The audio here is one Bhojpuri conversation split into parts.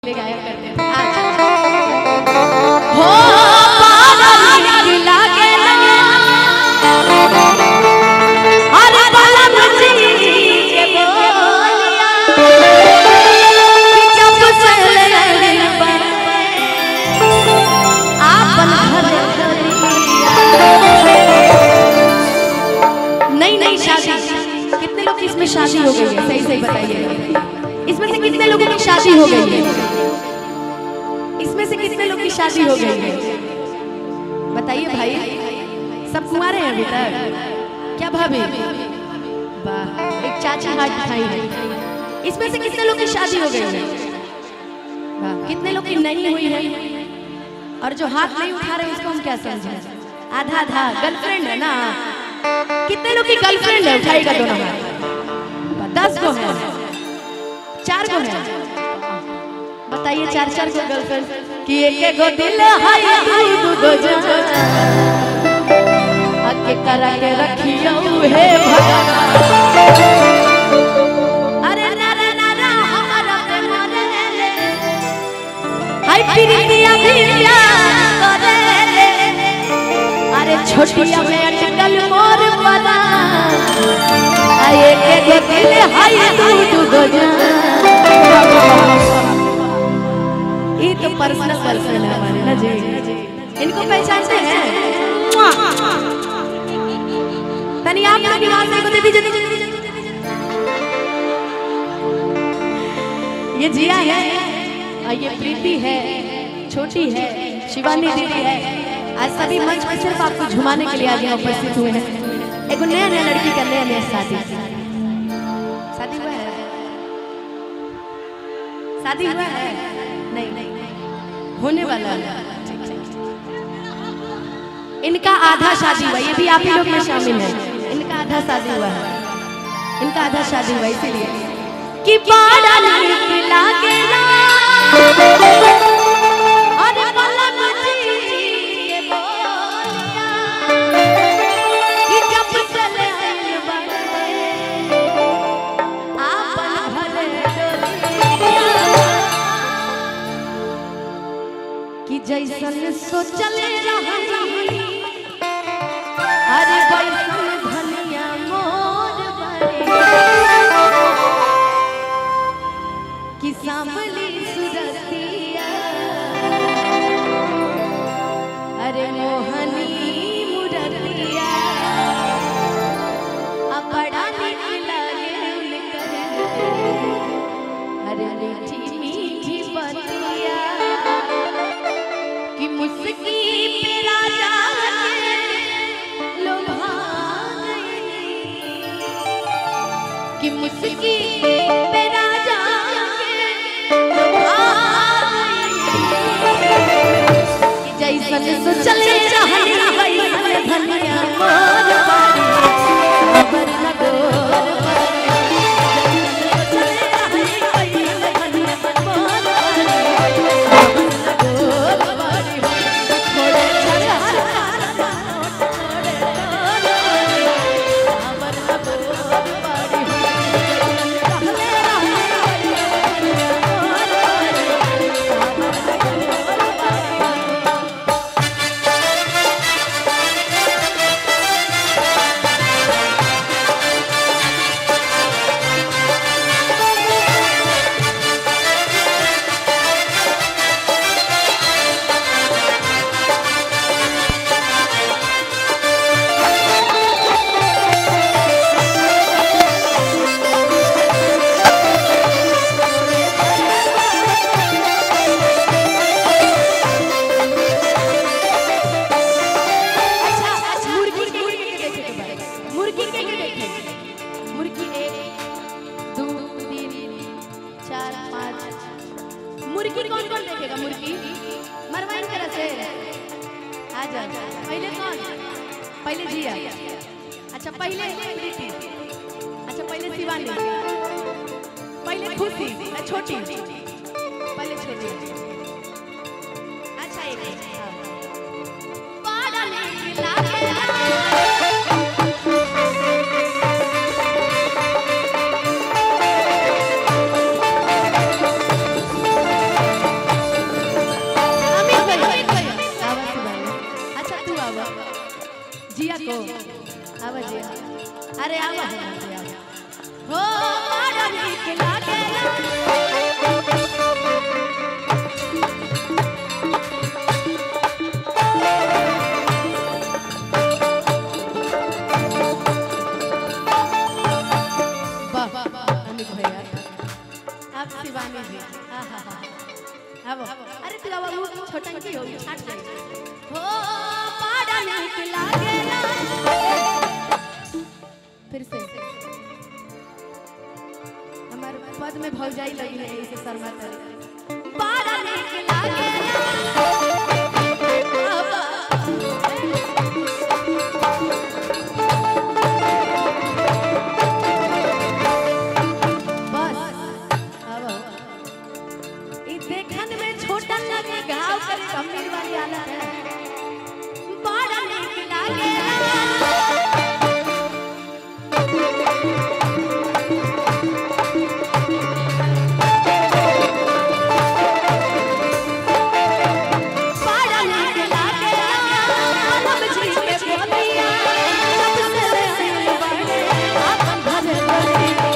गाया करते थे। हो पागल लागे अरे बलम जी के बोलिया जब से आपन घर नहीं शादी। कितने लोग की इसमें शादी हो गई है? सही सही बताइए। इसमें से कितने लोगों की शादी हो गई है? इसमें से कितने लोग की शादी हो गई है? बताइए भाई। सब कुंवारे हैं अभी तक? क्या भाभी? वाह, एक चाची हाथ दिखाई है। इसमें से कितने लोग की शादी हो गई है? वाह, कितने लोग की नहीं हुई है? और जो हाथ नहीं उठा रहे उसको हम क्या समझें? आधा आधा गर्लफ्रेंड है ना? कितने लोग की गर्लफ्रेंड है? उठाएगा दोनों हाथ। 10 को है, 4 को है। बताइए 4 को गर्लफ्रेंड कि एक गो दिल है दू गो जान आके करा के रखियो हे भगवान। अरे ना ना ना ना हमारा पे मारे ले हाय प्रीतिया प्रिया करे ले। अरे छोटिया में अटकल मोर परा आए के गो दिल है दू गो जान। ये तो पर्सनल गर्लफ्रेंड है हमारे ना जी। इनको पहचानते हैं? तनी आप लोग आवाज को दे दीजिए। ये जिया है, ये प्रीति है, छोटी है, शिवानी दीदी है। आज सभी मंच पर सिर्फ आपको झुमाने के लिए आगे उपस्थित हुए हैं। एक नया लड़की का नया शादी हुआ है। शादी हुआ है? नहीं होने वाला है। इनका आधा शादी हुआ, ये भी आप ही लोग में शामिल है। इनका आधा शादी हुआ है, इनका आधा शादी हुआ इसीलिए कि बाड़ा लागे ना अरे बलम जी के बोलिया कि जब चले आइल बड़े आपन घर डोलिया कि जैसन सोचल रहनी अरे वैसन धनिया मोर बने कि सांभली सुरतिया अरे मोहनी मुरतिया अब बड़ा निक लागे उनकर अरे मीठी मीठी बतिया कि मुस्की पे राजा के लोभा गई कि मुस्की पे राजा के लोभा गई जैसन सोचल रहनी वैसन धनिया मोर बारी खबर न डोर मुर्गी कौन कौन देखेगा? मुर्गी मरवाइन तरह से आ जा। पहले कौन? पहले जिया। अच्छा पहले प्रीति। अच्छा पहले शिवानी। पहले खुशी छोटी। पहले छोटी। अच्छा एक पाड़ा में लागे अब अरे तू अब वो छोटंकी हो छाट जाए हो पाड़ा नीक लागेला फिर से हमारे पद में भौजाई लगी है इसे शर्मा करे पाड़ा नीक लागेला गंभीर वाली हालत है बड़ा नीक लागेला बड़ा नीक लागेला हम जी के बोलिया सबसे ले बड़े अपन भरे बोलिया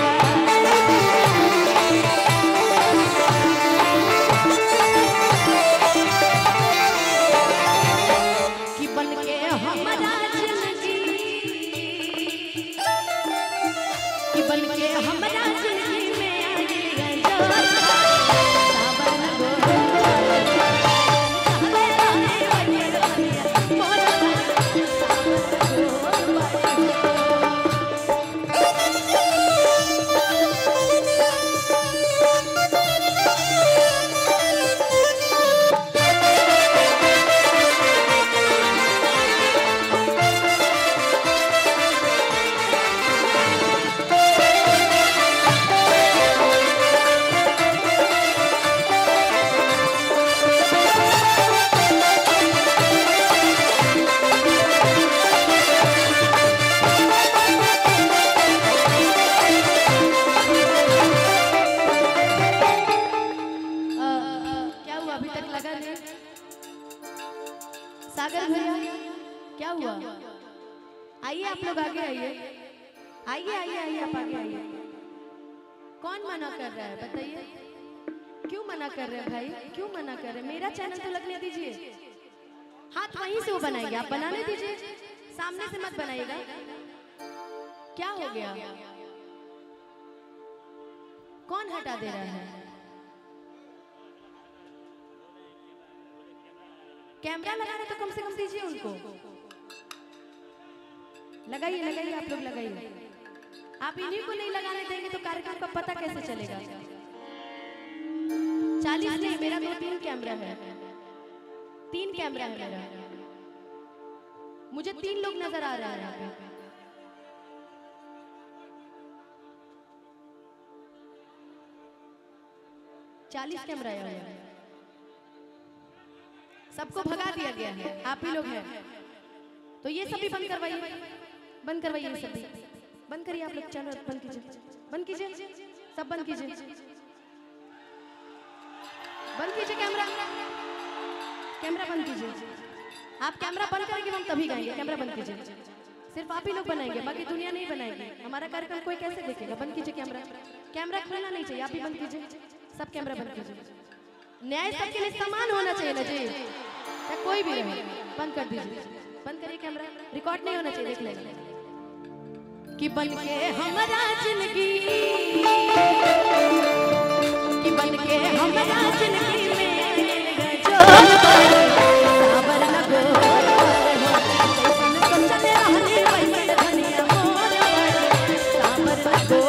सागर भैया क्या हुआ? आइए आप लोग आगे आइए, आइए आइए आइए आप आगे आइए। कौन मना कर रहा है बताइए? क्यों मना कर रहे हैं भाई? क्यों मना कर रहे हैं? मेरा चैनल तो लगने दीजिए। हाथ वहीं से वो बनाएंगे, आप बनाने दीजिए, सामने से मत बनाइएगा। क्या हो गया? कौन हटा दे रहा है? कैमरा लगाना तो कम से कम दीजिए उनको। लगाइए लगाइए आप लोग लगाइए। आप इन्हीं को नहीं लगाने देंगे तो कार्यक्रम का पता कैसे चलेगा? 40 नहीं, मेरा 2-3 कैमरा है, 3 कैमरा है मेरा। मुझे 3 लोग नजर आ रहे हैं यहाँ पे। चालीस कैमरा है, सबको भगा दिया गया है, आप ही लोग हैं। तो ये सभी बंद करवाइए, बंद करवाइए, ये सभी बंद करिए। आप लोग चैनल बंद कीजिए, बंद कीजिए, सब बंद कीजिए, बंद कीजिए कैमरा, कैमरा बंद कीजिए। आप कैमरा बंद करेंगे हम तभी गाएंगे। कैमरा बंद कीजिए, सिर्फ आप ही लोग बनाएंगे, बाकी दुनिया नहीं बनाएगी। हमारा कार्यक्रम कोई कैसे देखेगा? बंद कीजिए कैमरा, कैमरा खुलना नहीं चाहिए, आप ही बंद कीजिए, सब कैमरा बंद कीजिए। न्याय सबके लिए समान होना चाहिए ना जी, या कोई भी रहे। बंद कर दीजिए, बंद करिए कैमरा, रिकॉर्ड नहीं होना चाहिए। देख लेंगे कि बन के हमारा जिंदगी, कि बन के हमारा जिंदगी में जो साबर लगो सोचते रहने वैसे धनिया मोर साबर लगो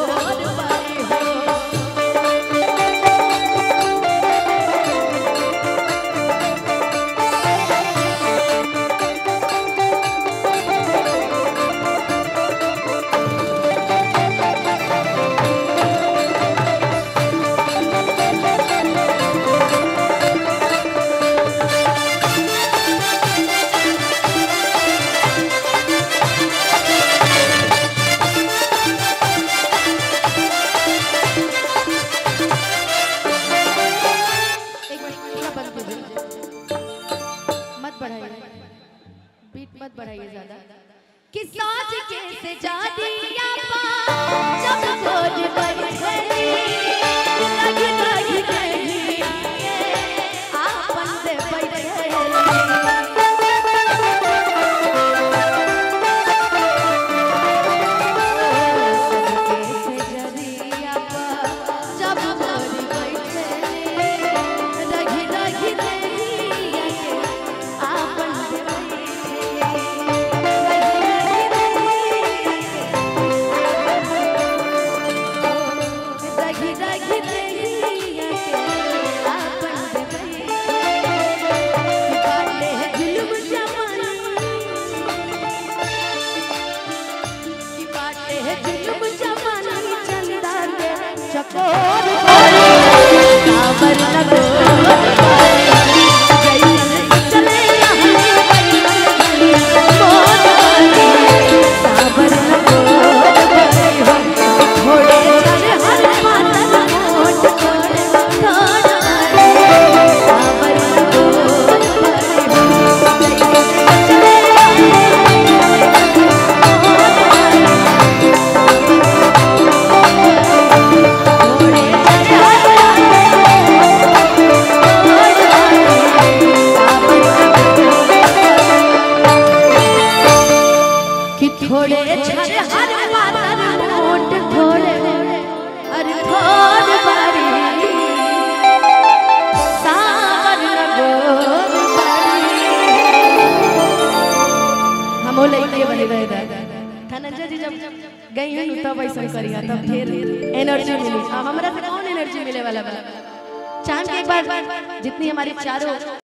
कि साज के से जादिया पा जब खोज बैठे लग लग गई आपन से बैठे जब खोज बैठे लग धनंजय जी जब गई है तब ऐसा करिए तब फिर एनर्जी मिली। हमरा से कौन एनर्जी मिले वाला बा। चांद के एक बार जितनी हमारी चारों